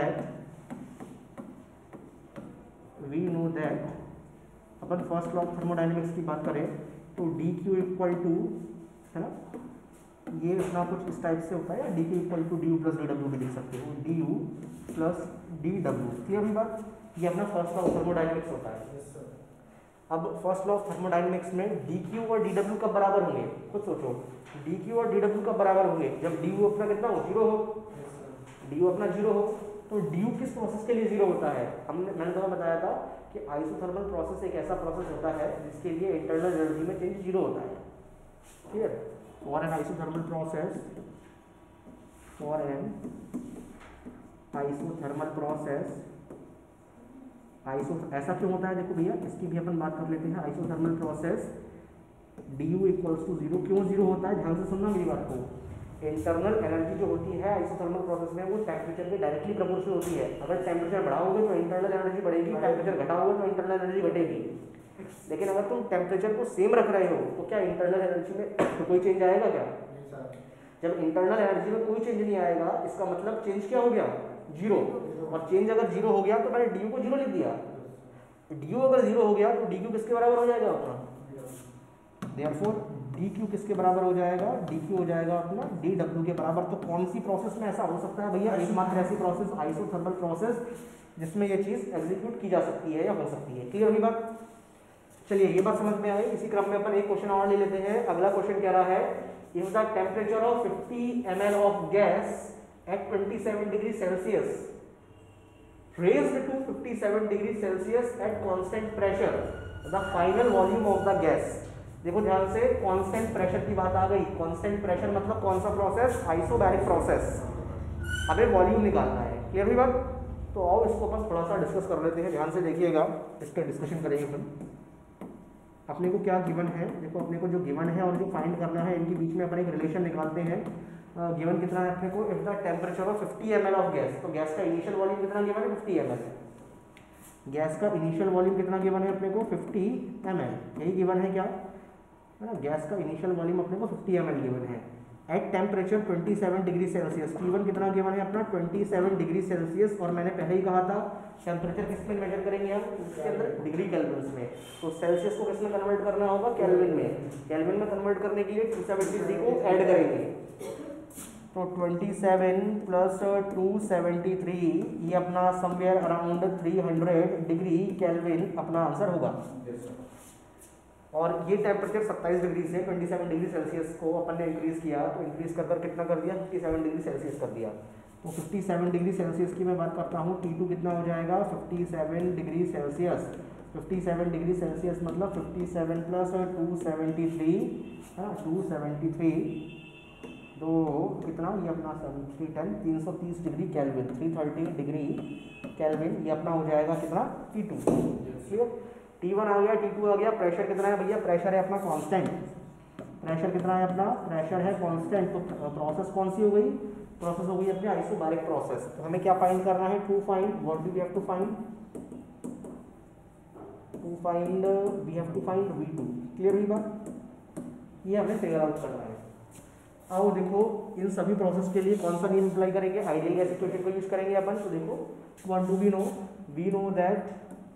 नो दैट अपन फर्स्ट लॉ ऑफ थर्मोडाइनमिक्स की बात करें तो DQ इक्वल टू, है ना, ये अपना कुछ इस टाइप से होता है, D Q equal to D U plus D W भी लिख सकते हो, D U plus D W. Clear हुई बात? ये अपना फर्स्ट लॉ ऑफ थर्मोडाइनमिक्स होता है। अब फर्स्ट लॉ ऑफ थर्मोडाइनमिक्स में डी क्यू और डी डब्ल्यू कब बराबर होंगे? खुद सोचो, डी क्यू और डी डब्ल्यू कब बराबर होंगे? जब डी यू अपना कितना हो? जीरो हो। डी यू अपना जीरो हो तो डी यू किस प्रोसेस के लिए जीरो होता है? मैंने तुम्हें बताया था कि आइसोथर्मल प्रोसेस एक ऐसा प्रोसेस होता है जिसके लिए इंटरनल एनर्जी में चेंज जीरो होता है। Clear? For an isothermal process, for an isothermal process, ऐसा क्यों होता है? देखो भैया, इसकी भी अपन बात कर लेते हैं। Isothermal process D U equals to zero, क्यों जीरो होता है? ध्यान से सुनना मेरी बात को। इंटरनल एनर्जी जो होती है आइसोथर्मल प्रोसेस में वो टेम्परेचर के डायरेक्टली प्रोपोर्शनल होती है। अगर टेम्परेचर बढ़ाओगे तो इंटरनल एनर्जी बढ़ेगी, टेम्परेचर घटाओगे तो इंटरनल एनर्जी घटेगी। लेकिन अगर तुम टेम्परेचर को सेम रख रहे हो तो क्या इंटरनल एनर्जी में तो कोई चेंज आएगा क्या? जब इंटरनल एनर्जी में कोई चेंज नहीं आएगा, इसका मतलब चेंज क्या हो गया? जीरो। और चेंज अगर जीरो हो गया तो मैंने डी यू को जीरो लिख दिया। डी यू अगर जीरो हो गया तो डी क्यू किसके बराबर हो जाएगा अपना? देयरफॉर डी क्यू किसके बराबर हो जाएगा? डी क्यू हो जाएगा अपना डी डब्ल्यू के बराबर। तो कौन सी प्रोसेस में ऐसा हो सकता है भैया? एकमात्र ऐसी प्रोसेस आइसोथर्मल प्रोसेस जिसमें ये चीज एग्जीक्यूट की जा सकती है या हो सकती है। क्लियर हुई बात? चलिए, ये बात समझ में आई। इसी क्रम में अपन एक क्वेश्चन और ले लेते हैं। अगला क्वेश्चन कह रहा है, if the temperature of 50 ml of gas at 27 degree Celsius raised to 57 degree Celsius at constant pressure, the final volume of the gas. देखो ध्यान से, कांस्टेंट प्रेशर की बात आ गई। कांस्टेंट प्रेशर मतलब कौन सा प्रोसेस? Isobaric process. हमें वॉल्यूम निकालना है। क्लियर हुई बात? तो आओ इसको अपन थोड़ा सा डिस्कस कर लेते हैं। ध्यान से देखिएगा, इस पर डिस्कशन करेंगे अपन। अपने को क्या गिवन है? देखो, अपने को जो गिवन है और जो फाइंड करना है, इनके बीच में अपन एक रिलेशन निकालते हैं। गिवन कितना है अपने को? If the temperature of 50 ml of gas, तो गैस का इनिशियल वॉल्यूम कितना गिवन है? 50 ml। गैस का इनिशियल वॉल्यूम कितना गिवन है अपने को? 50 ml। यही गिवन है क्या? है ना, गैस का इनिशियल वॉल्यूम अपने को 50 ml गिवन है at temperature 27 degree Celsius. T1 कितना गिवन है अपना? 27 डिग्री सेल्सियस। और मैंने पहले ही कहा था टेम्परेचर किस में मेजर करेंगे हम? इसके अंदर डिग्री केल्विन में। तो सेल्सियस को किस में कन्वर्ट करना होगा? केल्विन में। केल्विन में कन्वर्ट करने के लिए 273 को ऐड करेंगे, तो 27 प्लस 273, ये अपना समवेयर अराउंड 300 डिग्री केल्विन अपना आंसर होगा। और ये टेम्परेचर 27 डिग्री से 27 डिग्री सेल्सियस को अपन ने इंक्रीज किया, तो इंक्रीज कर कितना कर दिया? 57 डिग्री सेल्सियस कर दिया। तो 57 डिग्री सेल्सियस की मैं बात करता हूँ, T2 कितना हो जाएगा? 57 डिग्री सेल्सियस। 57 डिग्री सेल्सियस मतलब 57 प्लस 273, हाँ 273 दो कितना? ये अपना 310, 330 डिग्री केल्विन, 330 डिग्री केल्विन, ये अपना हो जाएगा कितना? T2। क्लियर? T1 आ गया, T2 आ गया। प्रेशर कितना है भैया? प्रेशर है अपना कांस्टेंट। प्रेशर कितना है अपना? प्रेशर है कांस्टेंट। तो प्रोसेस कौन सी हो गई? प्रोसेस हो गई अपनी आइसोबैरिक प्रोसेस। तो हमें क्या फाइंड करना है? To find what we have to find? We have to find V2। Clear हुई बात? ये हमें फिगर आउट करना है। आओ देखो, इन सभी प्रोसेस के लिए कौन सा नियम अप्लाई करेंगे? आइडियल गैस इक्वेशन को यूज करेंगे अपन। तो देखो, what do we know? We know that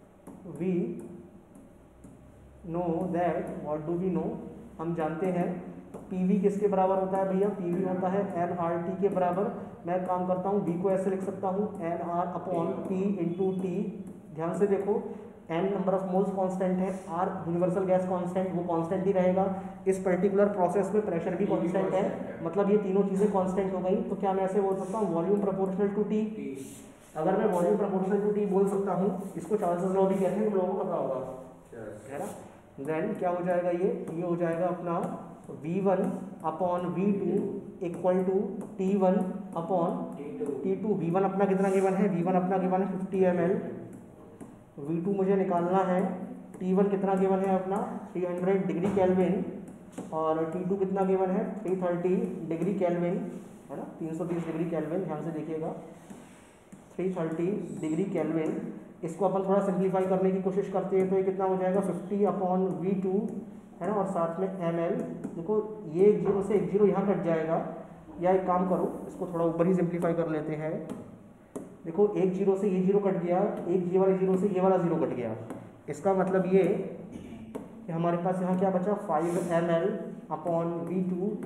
what do we know, हम जानते हैं PV किसके बराबर होता है भैया? PV होता है nRT के बराबर। मैं काम करता हूँ, V को ऐसे लिख सकता हूँ nR upon P into T। ध्यान से देखो, n number of moles constant है, R यूनिवर्सल गैस कांस्टेंट, वो कांस्टेंट ही रहेगा। इस पर्टिकुलर प्रोसेस में प्रेशर भी कांस्टेंट है, मतलब ये तीनों चीज़ें कांस्टेंट हो गई। तो क्या मैं ऐसे बोल सकता हूँ? Volume proportional to T। अगर मैं वॉल्यूम प्रोपोर्शनल टू T बोल सकता हूँ, इसको चार्ल्स लॉ भी कहते हैं, तुम लोगों को पता होगा, है ना? देन क्या हो जाएगा? ये हो जाएगा अपना V1 upon V2 equal to T1 upon T2। V1 अपना कितना गिवन है? V1 अपना गिवन है 50 ml। V2 मुझे निकालना है। T1 कितना गिवन है अपना? 300 डिग्री केल्विन। और T2 कितना गिवन है? 330 डिग्री केल्विन, है ना? 330 डिग्री केल्विन। ध्यान से देखिएगा, 330 डिग्री केल्विन। इसको अपन थोड़ा सिंप्लीफाई करने की कोशिश करते हैं, तो ये कितना हो जाएगा? 50 अपॉन V2, है ना? और साथ में ml। देखो, ये एक जीरो से एक जीरो यहाँ कट जाएगा, या एक काम करो, इसको थोड़ा ऊपर ही सिंप्लीफाई कर लेते हैं। देखो, एक जीरो से ये जीरो कट गया, एक ये वाले जीरो से ये वाला जीरो कट गया। इसका मतलब ये कि हमारे पास यहाँ क्या बचा? 5 ml upon V2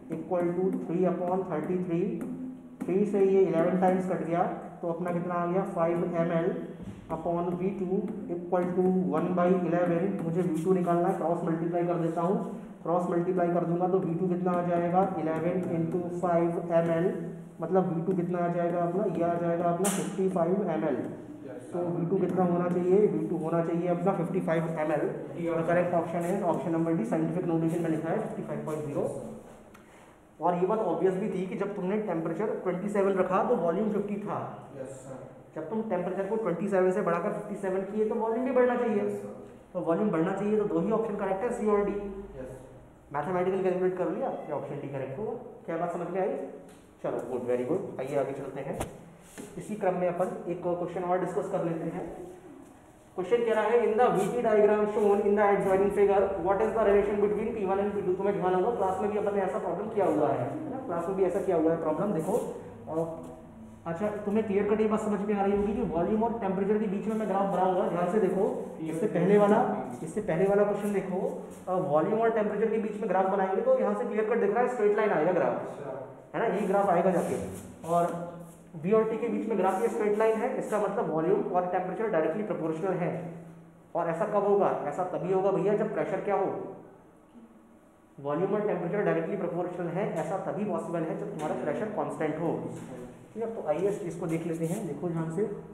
equal to 3/33, 3 से ये 11 टाइम्स कट गया तो अपना कितना आ गया 5 ml upon V2 equal to 1/11। मुझे V2 निकालना है, क्रॉस मल्टीप्लाई कर देता हूँ, क्रॉस मल्टीप्लाई कर दूंगा तो V2 कितना आ जाएगा 11 इंटू 5 ml, मतलब V2 कितना आ जाएगा अपना, ये आ जाएगा अपना 55 ml। तो V2 कितना होना चाहिए, V2 होना चाहिए अपना 55 ml। और करेक्ट ऑप्शन है option number D, scientific notation में लिखा है 55.0। और ये बात ऑब्वियस भी थी कि जब तुमने टेम्परेचर 27 रखा तो वॉल्यूम 50 था। जब तुम टेम्परेचर को 27 से बढ़ाकर 57 किए तो वॉल्यूम भी बढ़ना चाहिए। तो वॉल्यूम बढ़ना चाहिए तो दो ही ऑप्शन करेक्ट है, सी और डी। मैथमेटिकल कैलकुलेट कर लिया, क्या ऑप्शन डी करेक्ट होगा। क्या बात समझ में आई? चलो गुड, वेरी गुड। आइए आगे चलते हैं। इसी क्रम में अपन एक क्वेश्चन और डिस्कस कर लेते हैं। क्वेश्चन कह रहा है in the VT diagram shown in the adjoining figure what is the relation between P1 and P2। तुम्हें ध्यान होगा क्लास में भी अपन ने ऐसा प्रॉब्लम किया हुआ है ना, क्लास में भी ऐसा किया हुआ है प्रॉब्लम। देखो अच्छा, तुम्हें क्लियर कट ये बात समझ में आ रही होगी कि वॉल्यूम और टेम्परेचर के बीच में मैं ग्राफ बनाऊंगा। ध्यान से देखो, इससे पहले वाला क्वेश्चन देखो, वॉल्यूम और टेम्परेचर के बीच में ग्राफ बनाएंगे तो यहाँ से क्लियर कट दिख रहा है, स्ट्रेट लाइन आएगा ग्राफ, है ना, ये ग्राफ आएगा जाके। और V और T के बीच में ग्राफ ये स्ट्रेट लाइन है, इसका मतलब वॉल्यूम और टेम्परेचर डायरेक्टली प्रोपोर्शनल है। और ऐसा कब होगा? ऐसा तभी होगा भैया जब प्रेशर क्या हो, वॉल्यूम और टेम्परेचर डायरेक्टली प्रोपोर्शनल है, ऐसा तभी पॉसिबल है जब तुम्हारा प्रेशर कांस्टेंट हो। ठीक है, तो आइए इस चीज़ को देख लेते हैं। देखो ध्यान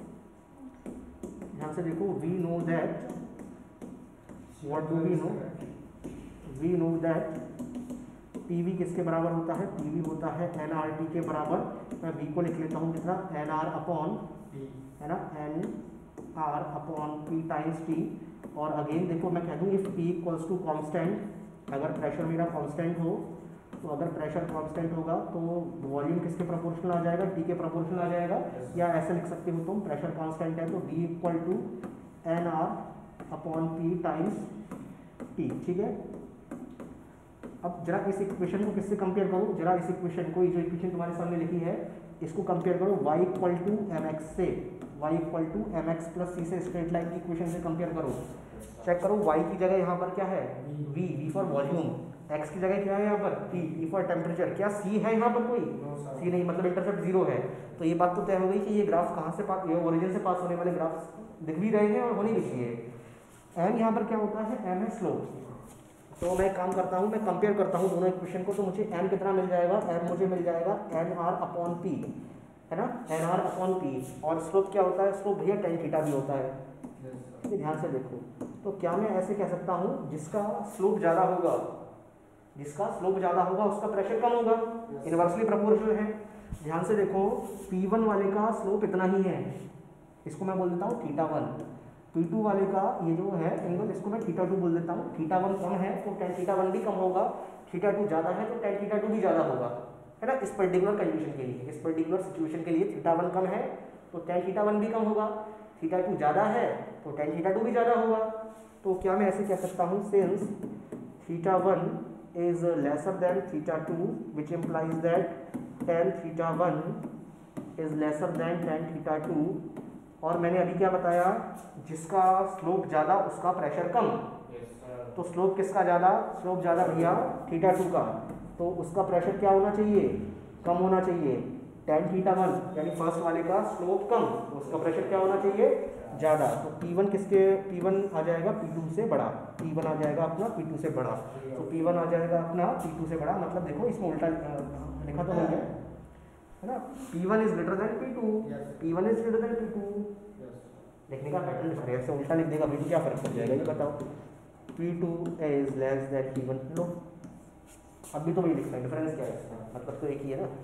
से देखो, we know that, what do we know that PV किसके बराबर होता है? PV होता है nRT के बराबर। मैं V को लिख लेता हूँ कितना, nR अपॉन P, है ना, nR upon P times T। और अगेन देखो मैं कह दूँ if P equals to constant, अगर प्रेशर मेरा कांस्टेंट हो तो अगर प्रेशर कांस्टेंट होगा तो वॉल्यूम किसके प्रोपोर्शनल आ जाएगा? T के प्रोपोर्शनल आ जाएगा। या ऐसे लिख सकते हो तुम, प्रेशर कांस्टेंट है तो V equal to nR upon P times T। ठीक है, अब जरा इस इक्वेशन को किससे कंपेयर करो, जरा इस इक्वेशन को, ये जो इक्वेशन तुम्हारे सामने लिखी है इसको कंपेयर करो y इक्वल टू mx से, y equal to mx plus c से, स्ट्रेट लाइन की इक्वेशन से कंपेयर करो। चेक करो, y की जगह यहाँ पर क्या है v फॉर वॉल्यूम, x की जगह क्या है यहाँ पर T फॉर टेम्परेचर। क्या c है यहाँ पर? कोई c नहीं, मतलब इंटरसेप्ट 0 है। तो ये बात तो तय हो गई कि ये ग्राफ कहाँ से पास, ये ओरिजिन से पास होने वाले ग्राफ दिख भी रहे हैं और होने भी चाहिए। m यहाँ पर क्या होता है? m है स्लोप। तो मैं काम करता हूँ, मैं कंपेयर करता हूँ दोनों इक्वेशन को, तो मुझे m कितना मिल जाएगा? m मुझे मिल जाएगा nR अपॉन P, है ना, nR अपॉन P। और स्लोप क्या होता है? स्लोप भैया tan थीटा भी होता है। ठीक है, ध्यान से देखो, तो क्या मैं ऐसे कह सकता हूँ जिसका स्लोप ज़्यादा होगा उसका प्रेशर कम होगा, इनवर्सली प्रोपोर्शनल है। ध्यान से देखो, P1 वाले का स्लोप इतना ही है, इसको मैं बोल देता हूँ θ1। P2 वाले का ये जो है एंगल, इसको मैं θ2 बोल देता हूँ। θ1 कम है तो tan θ1 भी कम होगा, θ2 ज़्यादा है तो tan θ2 भी ज़्यादा होगा, है ना। इस पर्टिकुलर कंडीशन के लिए, इस पर्टिकुलर सिचुएशन के लिए θ1 कम है तो tan θ1 भी कम होगा, θ2 ज़्यादा है तो tan θ2 भी ज़्यादा होगा। तो क्या मैं ऐसे कह सकता हूँ, since θ1 is lesser than θ2 which implies that tan θ1 is lesser than tan θ2। और मैंने अभी क्या बताया, जिसका स्लोप ज़्यादा उसका प्रेशर कम। तो स्लोप किसका ज़्यादा? स्लोप ज़्यादा भैया θ2 का, तो उसका प्रेशर क्या होना चाहिए? कम होना चाहिए। tan θ1 यानी फर्स्ट वाले का स्लोप कम, तो उसका प्रेशर क्या होना चाहिए? ज़्यादा। तो P1 P1 आ जाएगा P2 से बड़ा, P1 आ जाएगा अपना P2 से बड़ा। तो P1 आ जाएगा अपना P2 से बड़ा, मतलब देखो इसमें उल्टा लिखा तो नहीं है ना, P1 is greater than P2, P1 is greater than P2। लिखने का पैटर्न दिखा रहे हैं, उल्टा लिख देगा P2 क्या फर्क पड़ जाएगा, ये बताओ। P2 is less than P1। लो अभी तो वही लिखना है, डिफरेंस क्या है इसका, मतलब तो एक ही है ना।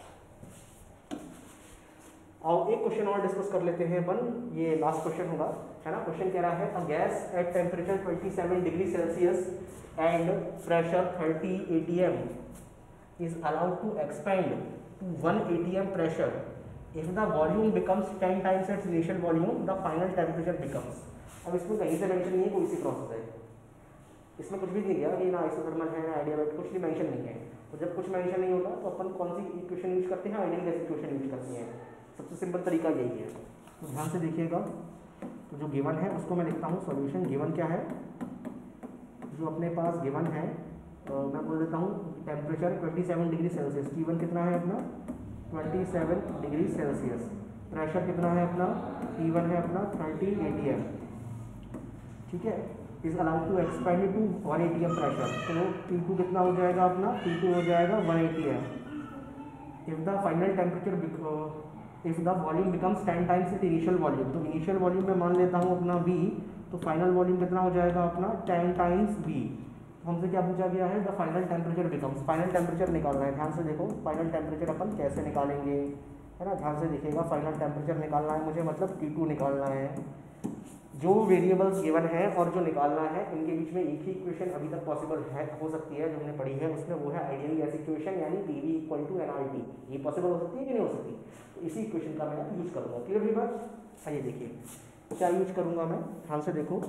और एक क्वेश्चन और डिस्कस कर लेते हैं अपन, ये लास्ट क्वेश्चन होगा, है ना। क्वेश्चन कह रहा है a gas at temperature 27 degree Celsius and pressure 30 atm is allowed to expand to 1 atm pressure. If the volume becomes 10 times its initial volume, the final temperature becomes। अब इसमें कहीं से मेंशन नहीं है कोई सी प्रोसेस है, इसमें कुछ भी नहीं दिया कि ना आइसोथर्मल है ना आइडियाबैट, कुछ भी मेंशन नहीं है। तो जब कुछ मेंशन नहीं होता तो अपन कौन सी इक्वेशन यूज करते हैं? आइडियल गैस इक्वेशन यूज करते हैं। सबसे सिंपल तरीका यही है, तो ध्यान से देखिएगा। तो जो गिवन है उसको मैं लिखता हूँ सॉल्यूशन। गिवन क्या है? जो अपने पास गिवन है मैं बोल देता हूँ टेम्परेचर 27 डिग्री सेल्सियस, T1 कितना है अपना 27 डिग्री सेल्सियस। प्रेशर कितना है अपना, P1 है अपना 30 atm, ठीक है। Is allowed to expand to 1 atm pressure, तो P2 कितना हो जाएगा अपना, P2 हो जाएगा 1 atm। If the final temperature if the volume becomes 10 times it initial volume, तो इनिशियल वॉल्यूम में मान लेता हूँ अपना V, तो फाइनल वॉल्यूम कितना हो जाएगा अपना 10 टाइम्स V। हमसे क्या पूछा गया है, the final temperature becomes, final temperature निकालना है। ध्यान से देखो फाइनल टेम्परेचर अपन कैसे निकालेंगे, है ना, ध्यान से देखिएगा। फाइनल टेम्परेचर निकालना है मुझे, मतलब T2 निकालना है। जो वेरिएबल्स गिवन है और जो निकालना है, इनके बीच में एक ही इक्वेशन अभी तक पॉसिबल है, हो सकती है, जो हमने पढ़ी है उसमें, वो है आइडियल गैस इक्वेशन, यानी PV = nRT। ये पॉसिबल हो सकती है कि नहीं हो सकती, तो इसी इक्वेशन का मैं यूज करूँगा। क्लियर भी बात। आइए देखिए क्या यूज करूँगा मैं, ध्यान से देखो।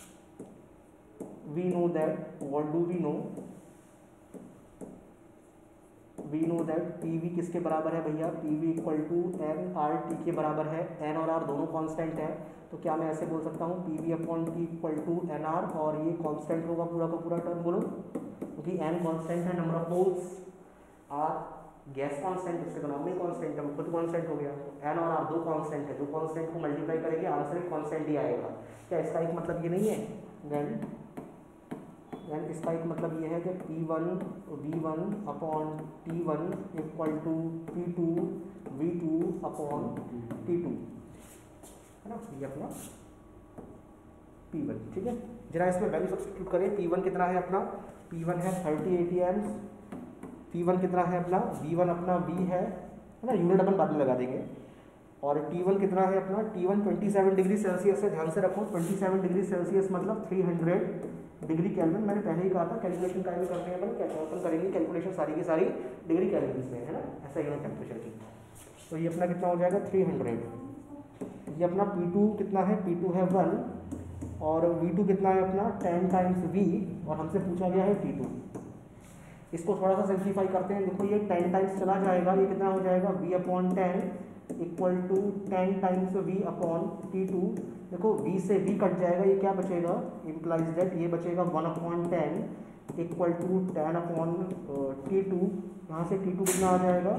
We know that, what do we know, we know that PV किसके बराबर है भैया, PV = nRT के बराबर है। n और r दोनों कांस्टेंट है, तो क्या मैं ऐसे बोल सकता हूँ PV/T = nR, और ये कांस्टेंट होगा पूरा का पूरा टर्म, बोलो, क्योंकि n कांस्टेंट है, number of moles, r gas constant, इसका इकोनॉमिक कांस्टेंट है, वो खुद कांस्टेंट हो गया। n और r दो कांस्टेंट है, दो कांस्टेंट को मल्टीप्लाई करेंगे, आंसर एक कांस्टेंट ही आएगा। क्या इसका एक मतलब ये नहीं है, देन इसका एक मतलब ये है कि P1 V1/T1 = P2 V2/T2, है ना, ये अपना P1, ठीक है। जरा इसमें वैल्यू सब्स्टिट्यूट करें। P1 कितना है अपना, P1 है 30 atm, P1 कितना है अपना, V1 अपना V है ना, यूनिट अपन बाद में लगा देंगे। और T1 कितना है अपना, T1 27 डिग्री सेल्सियस है। ध्यान से रखो 27 डिग्री सेल्सियस मतलब 300 डिग्री केल्विन। मैंने पहले ही कहा था कैलकुलेशन का करते हैं अपन, क्या अपन करेंगे कैलकुलेशन सारी की सारी डिग्री केल्विन में, है ना, ऐसा यूनिट टेम्परेचर की। तो ये अपना कितना हो जाएगा 300। ये अपना P2 कितना है, P2 है 1, और V2 कितना है अपना 10 टाइम्स V, और हमसे पूछा गया है T2। इसको थोड़ा सा सिंप्लीफाई करते हैं। देखो ये 10 टाइम्स चला जाएगा, ये कितना हो जाएगा V/10 = 10 टाइम्स V/T2। देखो V से V कट जाएगा, ये क्या बचेगा, इम्प्लाइज दैट ये बचेगा 1/10 = 10/T2। यहाँ से T2 कितना आ जाएगा,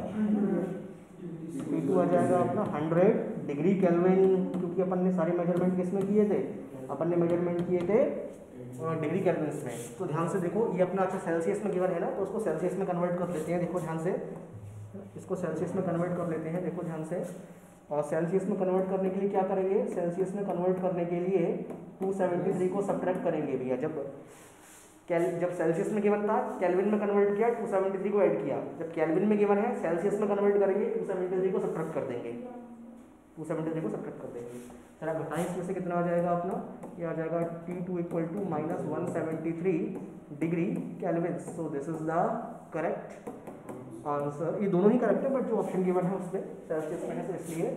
T2 आ जाएगा अपना 100 डिग्री केल्विन, क्योंकि अपन ने सारे मेजरमेंट किसमें किए थे, अपन ने मेजरमेंट किए थे डिग्री केल्विन में। तो ध्यान से देखो ये अपना, अच्छा सेल्सियस में गिवन है ना, तो उसको सेल्सियस में कन्वर्ट कर लेते हैं। देखो ध्यान से, इसको सेल्सियस में कन्वर्ट कर लेते हैं, देखो ध्यान से। और सेल्सियस में कन्वर्ट करने के लिए क्या करेंगे, सेल्सियस में कन्वर्ट करने के लिए 273 को सब्ट्रैक्ट करेंगे भैया। जब सेल्सियस में गिवन था, केल्विन में कन्वर्ट किया, 273 को ऐड किया। जब केल्विन में गिवन है, सेल्सियस में कन्वर्ट करेंगे, 273 को सब्ट्रैक्ट कर देंगे, 273 को सब्ट्रैक्ट कर देंगे। चलो बताएं इसमें से कितना आ जाएगा अपना, ये आ जाएगा T2 = -173 degree Kelvin. So this is the correct answer. ये दोनों ही करेक्ट है, बट जो ऑप्शन गिवन है उसमें सेल्सियस में है, तो इसलिए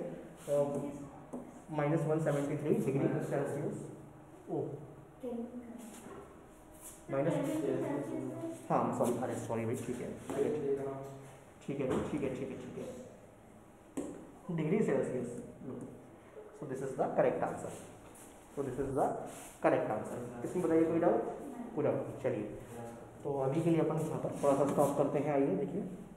-173 डिग्री सेल्सियस। ओ माइनस, हाँ सॉरी, अरे सॉरी भाई, ठीक है ठीक है भाई, ठीक है degree Celsius. So this is the correct answer, इसमें बताइए कोई डाउट, पूरा। चलिए तो अभी के लिए अपन यहाँ पर थोड़ा सा स्टॉप करते हैं। आइए देखिए।